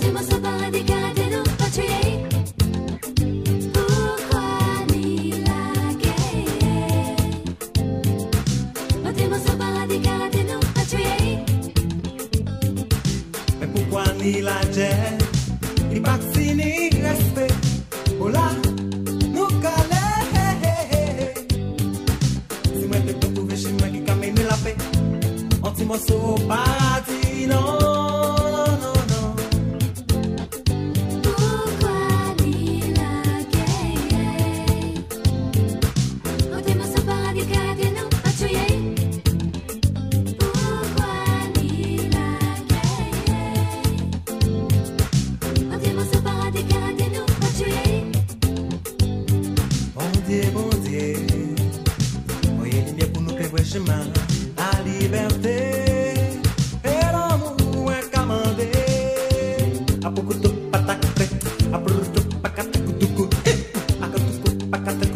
Ni la jet, i vaccini respect, hola, nou kale. Si mwen te pou trouve chez mwen ki kamene la paix, anti-morceau paradis, non, non, non. Pourquoi ni la guerre? Anti-morceau paradis car nous a tué. Bon Dieu, voyez lumière pour nous faire chemin, la liberté et l'amour est commandé. A beaucoup de patates, a beaucoup de patates, a beaucoup de patates.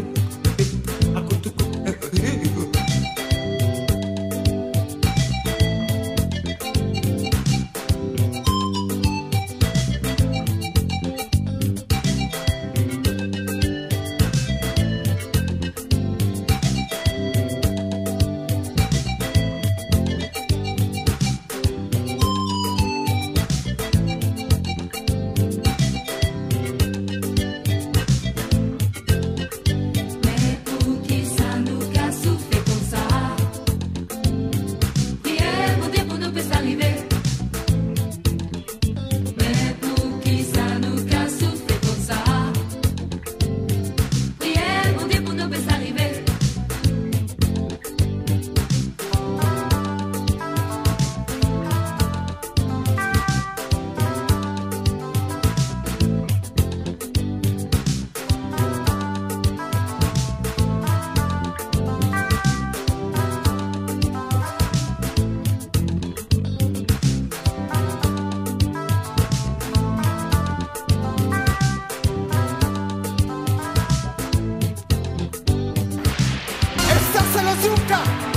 C'est le Zouka.